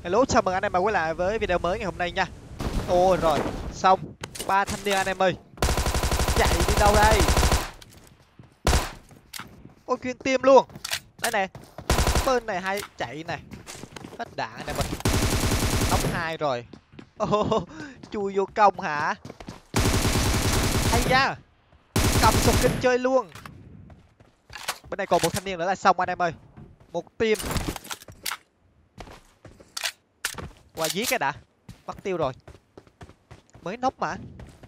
Hello, chào mừng anh em đã quay lại với video mới ngày hôm nay nha. Ôi rồi, xong. 3 thanh niên anh em ơi. Chạy đi đâu đây? Ôi chuyên tim luôn. Đây nè. Bên này hay chạy này. Hết đạn anh em ơi. Nóc 2 rồi. Chui vô công hả? Hay da. Cầm sục kinh chơi luôn. Bên này còn một thanh niên nữa là xong anh em ơi. Một team. Qua dí cái đã. Bắt tiêu rồi. Mới nóc mà.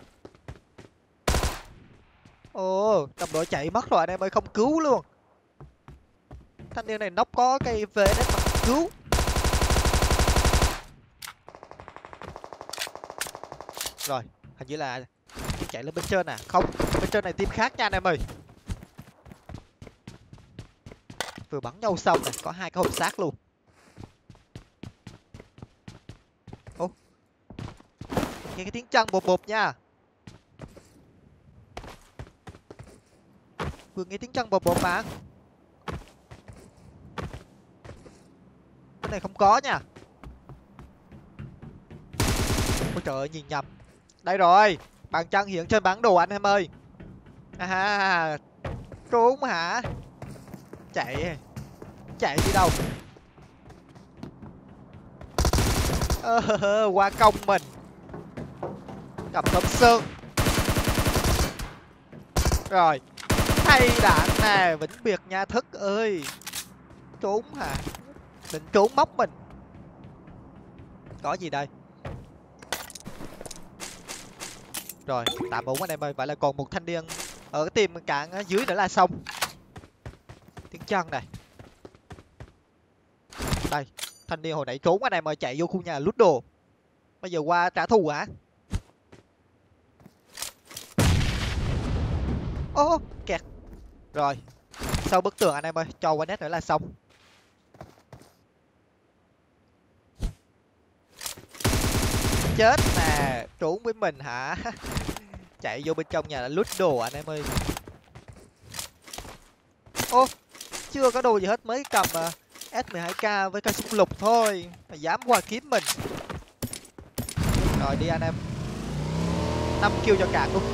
Ồ, đồng đội chạy mất rồi anh em ơi, không cứu luôn. Thanh niên này nóc có cây về đến mà cứu. Rồi, hình như là chạy lên bên trên à? Không, bên trên này team khác nha anh em ơi. Vừa bắn nhau xong này, có 2 cái hộp xác luôn. Ô, nghe cái tiếng chân bột bột nha. Vừa nghe tiếng chân bột bột mà. Cái này không có nha. Ôi trời ơi, nhìn nhầm. Đây rồi, bàn chân hiện trên bản đồ anh em ơi. À, trốn hả? Chạy đi đâu? Qua công mình. Cầm tấm sơn. Rồi, hay đạn nè, vĩnh biệt nha Thức ơi. Trốn hả? Định trốn móc mình. Có gì đây? Rồi, tạm ổn anh em ơi. Vậy là còn một thanh niên ở cái team cạn ở dưới nữa là xong. Tiếng chân này. Đây, thanh niên hồi nãy trốn anh em ơi, chạy vô khu nhà lút đồ. Bây giờ qua trả thù hả? Ô, kẹt. Rồi, sau bức tường anh em ơi, cho qua nét nữa là xong. Chết nè, trốn với mình hả? Chạy vô bên trong nhà là lút đồ anh em ơi. Ô, chưa có đồ gì hết, mới cầm S12K với cây súng lục thôi mà dám qua kiếm mình. Rồi đi anh em. 5 kill cho cạn luôn.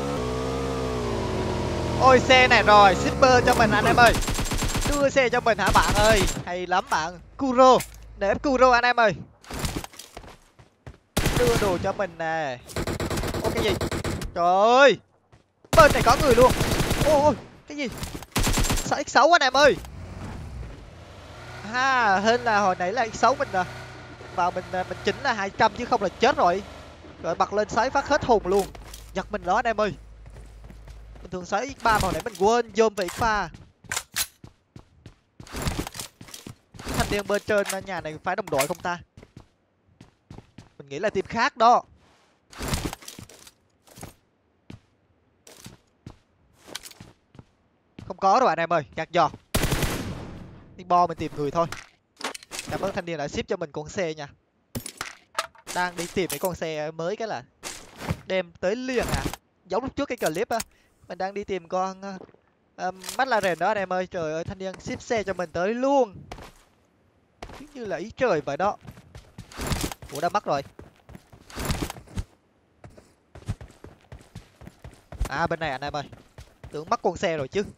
Ôi xe này rồi, shipper cho mình anh em ơi. Đưa xe cho mình hả bạn ơi? Hay lắm bạn. Kuro, để ép Kuro anh em ơi. Đưa đồ cho mình nè. Ô cái gì? Trời ơi. Bên này có người luôn. Ôi cái gì? 6x6 anh em ơi. Ha, hên là hồi nãy là x6 mình vào mình chỉnh là 200 chứ không là chết rồi. Rồi bật lên xoáy phát hết hồn luôn. Giật mình đó anh em ơi. Mình thường xoáy x3 mà hồi nãy mình quên dôm về x3. Thanh niên bên trên nhà này phải đồng đội không ta? Mình nghĩ là team khác đó. Không có đâu anh em ơi, gạt giò. Đi bo mình tìm người thôi. Cảm ơn thanh niên đã ship cho mình con xe nha. Đang đi tìm mấy con xe mới cái là đem tới liền à. Giống lúc trước cái clip á, mình đang đi tìm con McLaren đó anh em ơi. Trời ơi, thanh niên ship xe cho mình tới luôn. Giống như là ý trời vậy đó. Ủa đã mất rồi. À bên này anh em ơi. Tưởng mất con xe rồi chứ.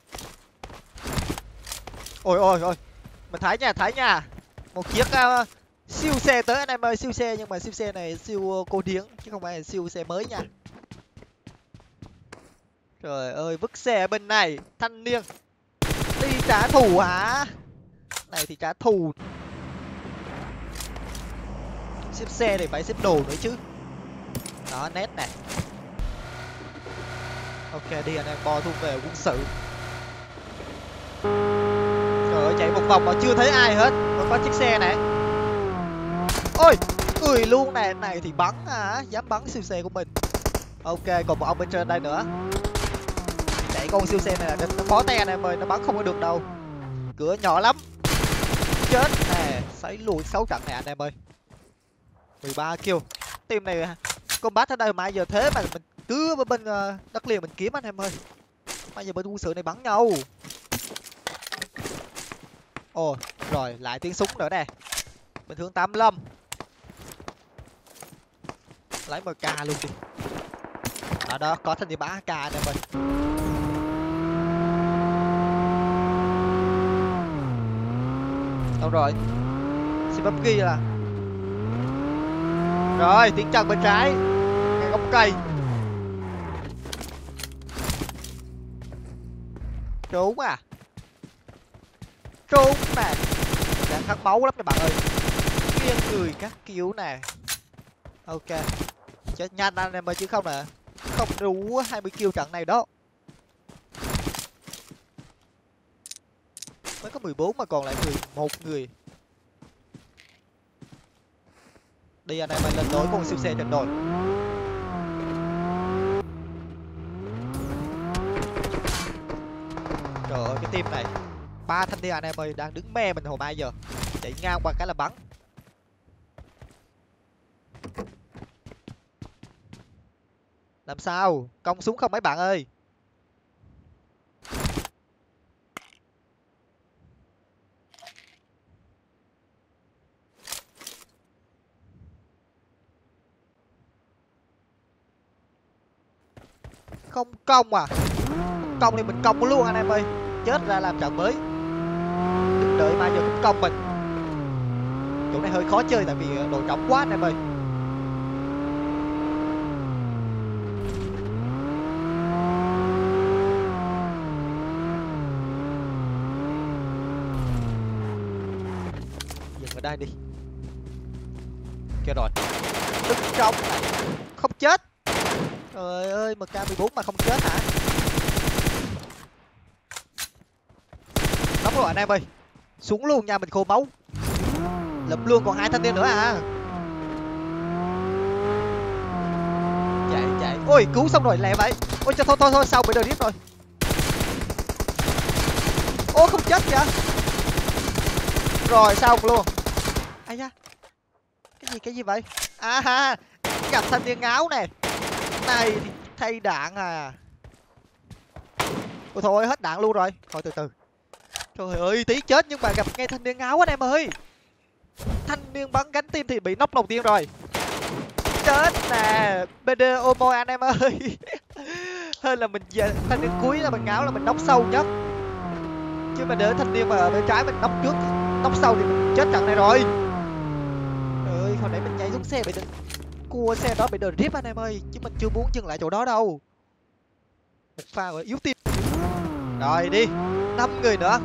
Ôi mình thấy nha, một chiếc siêu xe tới anh em ơi. Siêu xe, nhưng mà siêu xe này siêu cô điếng chứ không phải là siêu xe mới nha. Trời ơi, vứt xe ở bên này. Thanh niên đi trả thù hả? Này thì trả thù. Xếp xe thì phải xếp đồ nữa chứ. Đó, nét này. Ok đi anh em, bo thu về quân sự. Trời ơi, chạy một vòng mà chưa thấy ai hết. Còn có chiếc xe này. Ôi, người luôn nè. Này thì bắn hả? Dám bắn siêu xe của mình. Ok, còn một ông bên trên đây nữa. Chạy con siêu xe này là nó bó te anh em ơi. Nó bắn không có được đâu. Cửa nhỏ lắm. Chết nè. Sấy lùi 6 trận này anh em ơi. 13 kill. Team này combat ở đây mà giờ thế mà mình cứ bên đất liền mình kiếm anh em ơi. Bây giờ bên quân sự này bắn nhau. Ồ, rồi lại tiếng súng nữa nè. Mình thương 85. Lấy MK luôn đi. Ở đó có thanh niên bắn AK anh em ơi. Đâu rồi? Xin bấm ghi là. Rồi, tiến chân bên trái. Ngay gốc cây. Trốn à? Trốn nè. Đang khát máu lắm các bạn ơi. Kiêng người các kiểu nè. Ok. Chết nhanh anh em ơi chứ không nè. Không đủ 20 kill trận này đó. Mới có 14 mà còn lại 11 người. Đi anh em ơi, lên đối con siêu xe trên đồi. Trời ơi cái team này 3 thanh niên anh em ơi đang đứng me mình hồi mai giờ. Chạy ngang qua cái là bắn. Làm sao? Cong súng không mấy bạn ơi. Không công à? Không công thì mình công luôn anh em ơi. Chết ra làm trận mới. Đừng đợi mai giờ cũng công mình. Chỗ này hơi khó chơi tại vì đồ trống quá anh em ơi. Dừng ở đây đi. Kia rồi. Đứng trong này. Không chết. Trời ơi, MK14 mà không chết hả? Nóng rồi anh em ơi. Xuống luôn nha, mình khô máu. Lụm luôn còn 2 thanh niên nữa à. Chạy. Ôi, cứu xong rồi lẹ vậy. Ôi thôi sao bị đời điếp rồi. Ô không chết kìa. Rồi xong luôn. Ai da. Cái gì vậy? À ha, gặp thanh niên áo này. Này thì thay đạn à. Ôi thôi hết đạn luôn rồi. Thôi từ từ. Trời ơi tí chết nhưng mà gặp ngay thanh niên áo anh em ơi. Thanh niên bắn gánh tim thì bị nóc đầu tiên rồi. Chết nè. BD Omo anh em ơi. Hơn là mình về thanh niên cuối là mình áo là mình nóc sâu nhất. Chứ mà để thanh niên mà bên trái mình nóc trước nóc sau thì mình chết trận này rồi. Trời ơi hồi nãy mình nhảy xuống xe bị cua xe đó bị đờ rip anh em ơi. Chứ mình chưa muốn dừng lại chỗ đó đâu. Một pha rồi yếu tim. Rồi đi 5 người nữa.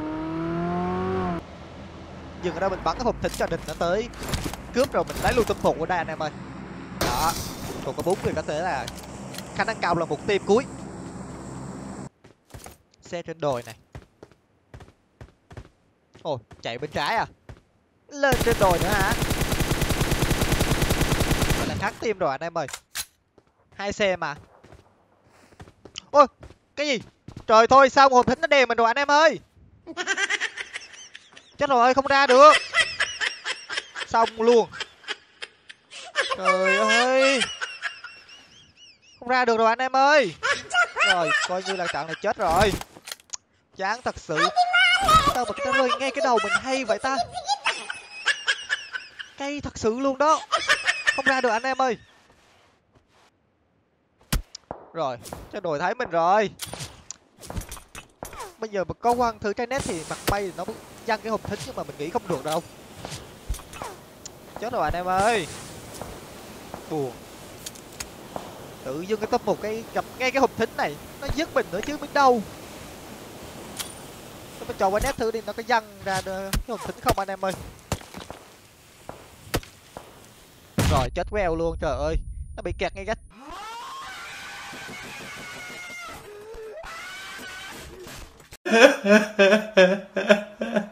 Dừng ở đây mình bắn cái hộp thịt cho địch nó tới cướp rồi mình lấy luôn tâm phục ở đây anh em ơi. Đó còn có 4 người có thể là khả năng cao là một team cuối. Xe trên đồi này. Ồ chạy bên trái à. Lên trên đồi nữa hả. Vậy là thắng team rồi anh em ơi. 2 xe mà. Ôi cái gì. Trời thôi sao một hộp thịt nó đè mình rồi anh em ơi. Chết rồi không ra được. Xong luôn. Trời ơi. Không ra được rồi anh em ơi. Rồi coi như là trận này chết rồi. Chán thật sự. Sao mà cái rơi ngay cái đầu mình hay vậy ta. Cay thật sự luôn đó. Không ra được anh em ơi. Rồi cho đồi thấy mình rồi. Bây giờ mà có quăng thử trái nét thì mặt bay thì nó văng cái hộp thính nhưng mà mình nghĩ không được đâu. Chết rồi anh em ơi. Buồn. Tự dưng cái top 1 cái gặp ngay cái hộp thính này nó dứt mình nữa chứ biết đâu. Tôi cho qua nét thử đi nó có văng ra cái hộp thính không anh em ơi. Rồi chết queo luôn trời ơi. Nó bị kẹt ngay cách